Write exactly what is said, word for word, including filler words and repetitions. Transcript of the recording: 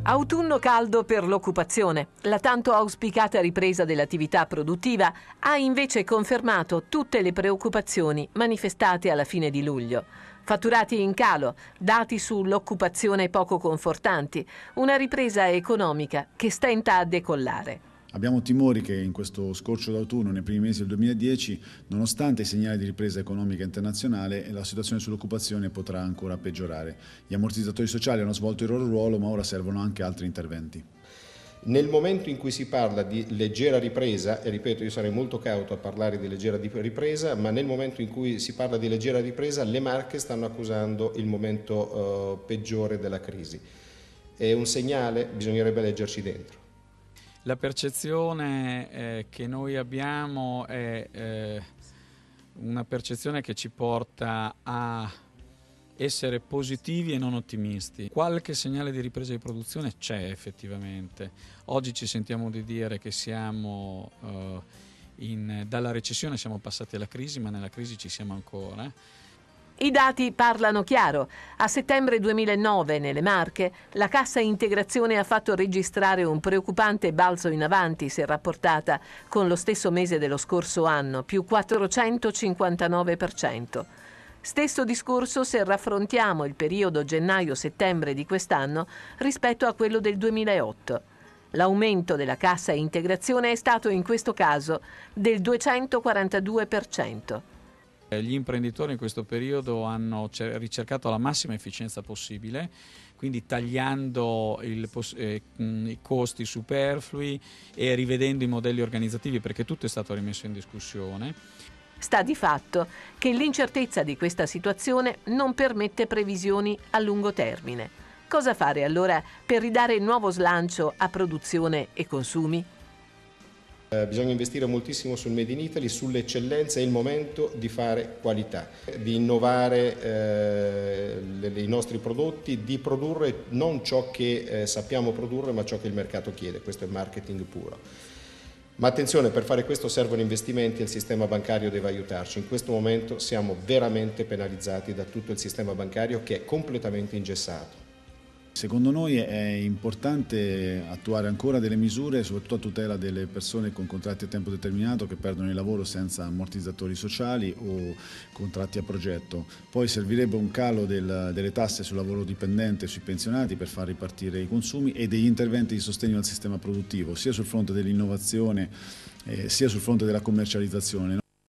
Autunno caldo per l'occupazione. La tanto auspicata ripresa dell'attività produttiva ha invece confermato tutte le preoccupazioni manifestate alla fine di luglio. Fatturati in calo, dati sull'occupazione poco confortanti, una ripresa economica che stenta a decollare. Abbiamo timori che in questo scorcio d'autunno, nei primi mesi del duemiladieci, nonostante i segnali di ripresa economica internazionale, la situazione sull'occupazione potrà ancora peggiorare. Gli ammortizzatori sociali hanno svolto il loro ruolo, ma ora servono anche altri interventi. Nel momento in cui si parla di leggera ripresa, e ripeto io sarei molto cauto a parlare di leggera ripresa, ma nel momento in cui si parla di leggera ripresa le Marche stanno accusando il momento eh, peggiore della crisi. È un segnale, bisognerebbe leggerci dentro. La percezione eh, che noi abbiamo è eh, una percezione che ci porta a essere positivi e non ottimisti. Qualche segnale di ripresa di produzione c'è effettivamente. Oggi ci sentiamo di dire che siamo eh, in, dalla recessione siamo passati alla crisi, ma nella crisi ci siamo ancora. I dati parlano chiaro. A settembre duemilanove nelle Marche la Cassa Integrazione ha fatto registrare un preoccupante balzo in avanti se rapportata con lo stesso mese dello scorso anno, più quattrocentocinquantanove per cento. Stesso discorso se raffrontiamo il periodo gennaio-settembre di quest'anno rispetto a quello del duemilaotto. L'aumento della Cassa Integrazione è stato in questo caso del duecentoquarantadue per cento. Gli imprenditori in questo periodo hanno ricercato la massima efficienza possibile, quindi tagliando il, eh, i costi superflui e rivedendo i modelli organizzativi, perché tutto è stato rimesso in discussione. Sta di fatto che l'incertezza di questa situazione non permette previsioni a lungo termine. Cosa fare allora per ridare nuovo slancio a produzione e consumi? Eh, bisogna investire moltissimo sul Made in Italy, sull'eccellenza. È il momento di fare qualità, di innovare eh, le, i nostri prodotti, di produrre non ciò che eh, sappiamo produrre ma ciò che il mercato chiede. Questo è marketing puro. Ma attenzione, per fare questo servono investimenti e il sistema bancario deve aiutarci. In questo momento siamo veramente penalizzati da tutto il sistema bancario che è completamente ingessato. Secondo noi è importante attuare ancora delle misure, soprattutto a tutela delle persone con contratti a tempo determinato che perdono il lavoro senza ammortizzatori sociali o contratti a progetto. Poi servirebbe un calo del, delle tasse sul lavoro dipendente e sui pensionati per far ripartire i consumi e degli interventi di sostegno al sistema produttivo, sia sul fronte dell'innovazione eh, sia sul fronte della commercializzazione.